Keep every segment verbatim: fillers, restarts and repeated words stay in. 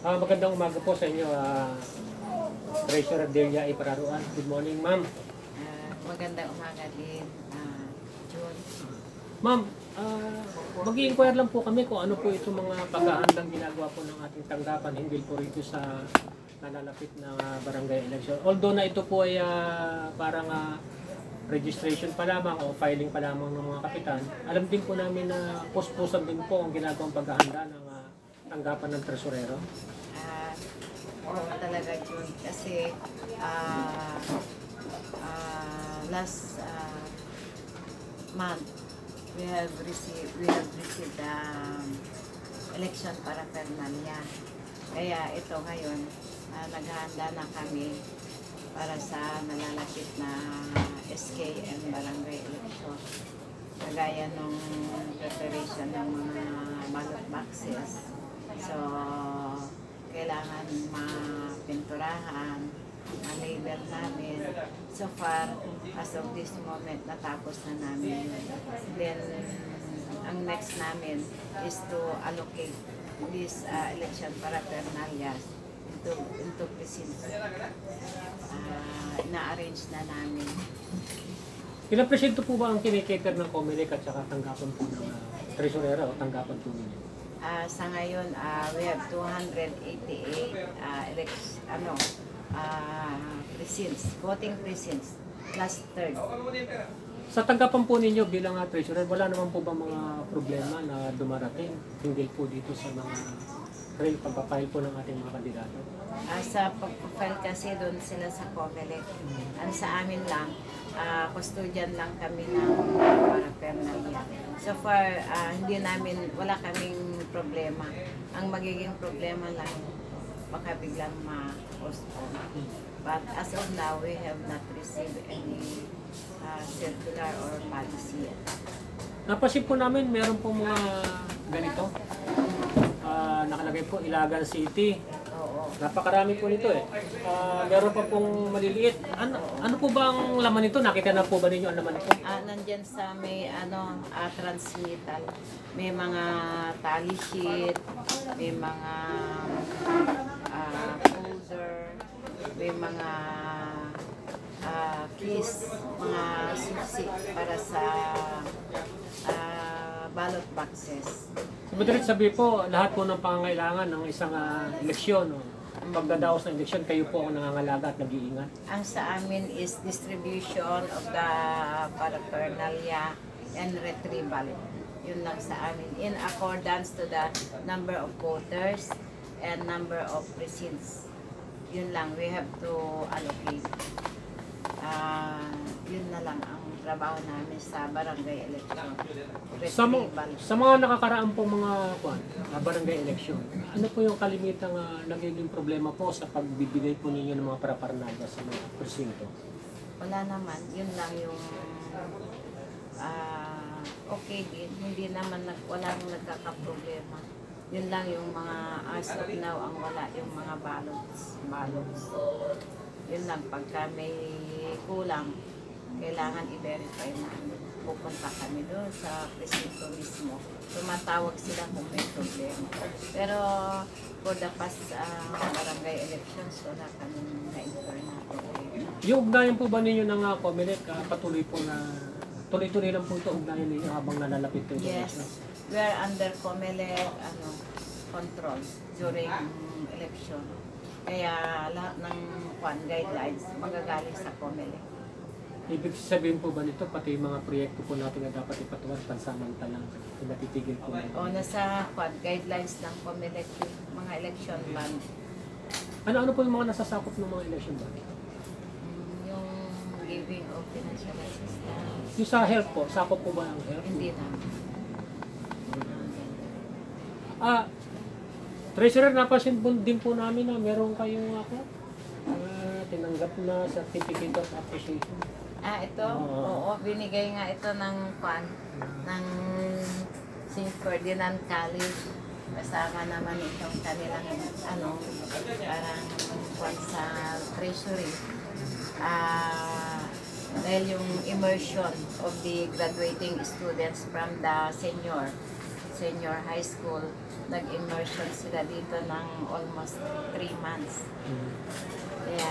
Ah, magandang umaga po sa inyo, ah, Treasurer Delia Ipararuan. Good morning, ma'am. Uh, magandang umaga din, uh, June. Ma'am, ah, mag-i-inquire lang po kami kung ano po itong mga paghahandang ginagawa po ng ating tanggapan hinggil po rito sa nalalapit na barangay election. Although na ito po ay ah, parang ah, registration pa lamang o filing pa lamang ng mga kapitan, alam din po namin na puspusan din po ang ginagawang paghahanda ng ah, tanggapan ng tresurero. Uh, oo talaga, June. Kasi uh, uh, last uh, month, we have received we have received um, election paraphernalia. Kaya ito ngayon, uh, naghahanda na kami para sa nalalapit na S K and barangay election. Kagaya nung preparation ng mga ballot boxes. So, kailangan mapinturahan, ma-label namin. So far, as of this moment, natapos na namin. Then, ang next namin is to allocate this uh, election paraphernalia into, into precincts. Uh, ina-arrange na namin. Ilang presinto po ba ang kinikater ng Comelec at saka tanggapan po ng uh, tresurero o tanggapan po ninyo? Uh, sa ngayon, uh, we have two hundred eighty-eight uh, elect, ano, uh, precincts, voting precincts, class third. Sa tanggapan po ninyo bilang uh, treasurer, wala naman po ba mga problema na dumarating hinggil po dito sa mga real pagpapile po ng ating mga kandidato? Uh, sa pag-file kasi doon sila sa Comelec. Ang sa amin lang, uh, custodian lang kami ng paraphernalia. So far, uh, hindi namin, wala kaming problema. Ang magiging problema lang, baka biglang ma-postpone. But as of now, we have not received any uh, circular or policy yet. Napansin po namin, meron po mga ganito. Uh, nakalagay po, Ilagan City. Oo. Napakarami po nito eh. Uh, meron pa pong maliliit. Ano, ano po ba ang laman nito? Nakita na po ba ninyo ang laman nito? Ah, nandyan sa may ano, ah, transmittal. May mga tally sheet, may mga ah, folder, may mga ah, keys, mga susi para sa ah, ballot boxes. Madalit sabi po, lahat po ng pangangailangan ng isang uh, eleksyon, no? Pagdadaos ng eleksyon, kayo po ang nangangalaga at nag-iingat. Ang sa amin is distribution of the paraphernalia and retrieval. Yun lang sa amin. In accordance to the number of voters and number of precincts. Yun lang, we have to allocate. Uh, yun na lang ang trabaho namin sa barangay election. Sa, mga, sa mga nakakaraan pong mga kwan, uh, barangay election, ano po yung kalimitang uh, nagiging problema po sa pagbibigay po ninyo ng mga paraparnalia sa mga presinto? Wala naman, yun lang yung uh, okay din, hindi naman nag, walang nagkakaproblema. Yun lang yung mga as of now ang wala, yung mga ballots, ballots. Yun lang, pagka may kulang, kailangan i-verify namin. Pupunta kami doon sa presinto mismo. Tumatawag sila kung may problema. Pero for the past uh, barangay elections, wala kami na-incur na problema. Yung ugnayan po ba ninyo ng uh, Comelec, uh, patuloy po na tuloy-tuloy lang po ito ugnayan ninyo habang nalalapit yung Yes, we are under Comelec ano, control during election. Kaya lahat ng kwan, guidelines magagaling sa Comelec. Ibig sabihin po ba nito, pati yung mga proyekto po natin na dapat ipatuwad pansamantalang natitigil po natin? O nasa kwan, guidelines ng Comelec, mga election ban. Ano-ano po yung mga nasasakop ng mga election ban? Yung giving of financial assistance. Yung sa health po, sakop po ba ang health? Hindi na. Ah, Treasurer, napansin po din po namin na meron kayong ako, uh, tinanggap na certificate of appreciation. Ah, ito? Oo. Oo, binigay nga ito ng kwan, ng Saint Ferdinand College. Kasama naman itong kanilang, ano, parang kwan sa treasury. Ah, dahil yung immersion of the graduating students from the senior senior high school, nag-immersion sila dito ng almost three months. Mm. Kaya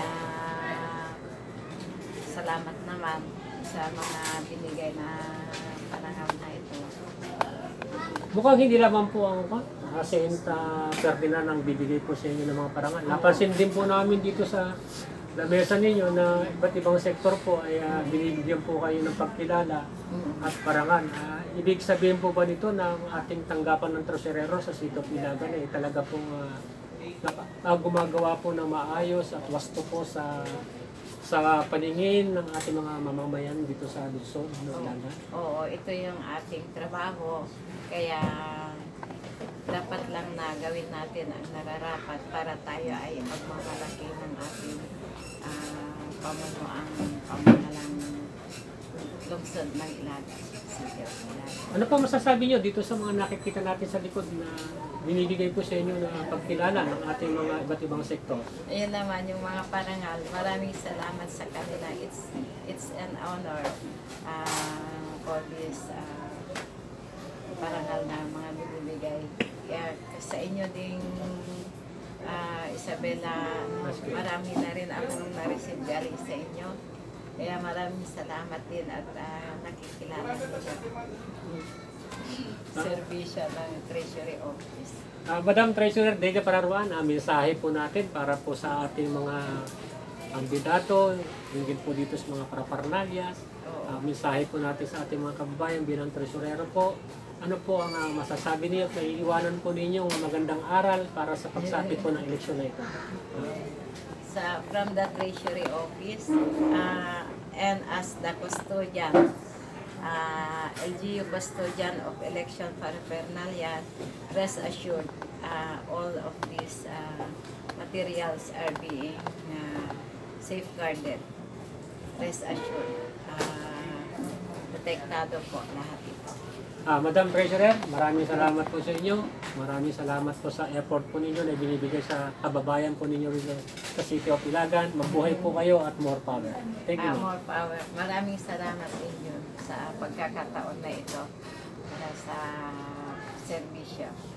salamat naman sa mga binigay na panahon na ito. Mukhang hindi lamang po ang uh, Saint uh, Ferdinand ang bibigay po sa inyo ng mga parangal. Napansin din po namin dito sa lamesa ninyo na iba't ibang sektor po ay uh, binibigyan po kayo ng pagkilala at parangal. Uh, ibig sabihin po ba nito na ang ating tanggapan ng Tresurero sa City of Ilagan ay talaga pong uh, naka- uh, gumagawa po ng maayos at wasto po sa sa paningin ng ating mga mamamayan dito sa Luzon, ng Ilagan? Oo, ito yung ating trabaho. Kaya dapat lang na gawin natin ang nararapat para tayo ay magmamalaki ng ating uh, pamunuang pamahalang lungsod ng Ilagan. City of Ilagan. Ano pa masasabi nyo dito sa mga nakikita natin sa likod na binibigay po sa inyo na pagkilala ng ating mga iba't ibang sektor? Ayun naman yung mga parangal. Maraming salamat sa kanila. It's it's an honor uh, for this uh, parangal na mga binibigay. Kaya sa inyo ding uh, Isabela, marami na rin akong na-receive galing sa inyo. Kaya maraming salamat din at uh, nakikilala niyo servisyo ng Treasury Office. Uh, Madam Treasurer Delia Pararuan, ang mensahe po natin para po sa ating mga kandidato, hingin po dito sa mga paraparnalyas, uh, mensahe po natin sa ating mga kababayan bilang Tresurero po. Ano po ang uh, masasabi niyo, naiiwanan po ninyo ang magandang aral para sa pagsapit po ng eleksyon na ito? Uh, Sa, from the Treasury Office uh, and as the custodian, uh, L G U custodian of election paraphernalia, rest assured uh, all of these uh, materials are being uh, safeguarded. Rest assured, uh, protektado po lahat ito. Ah, Madam Treasurer, maraming salamat po sa inyo. Maraming salamat po sa effort po ninyo na binibigay sa kababayan po ninyo rin sa City of Ilagan. Mabuhay po kayo at more power. Thank you. Uh, more power. Maraming salamat ninyo sa pagkakataon na ito para sa serbisyo.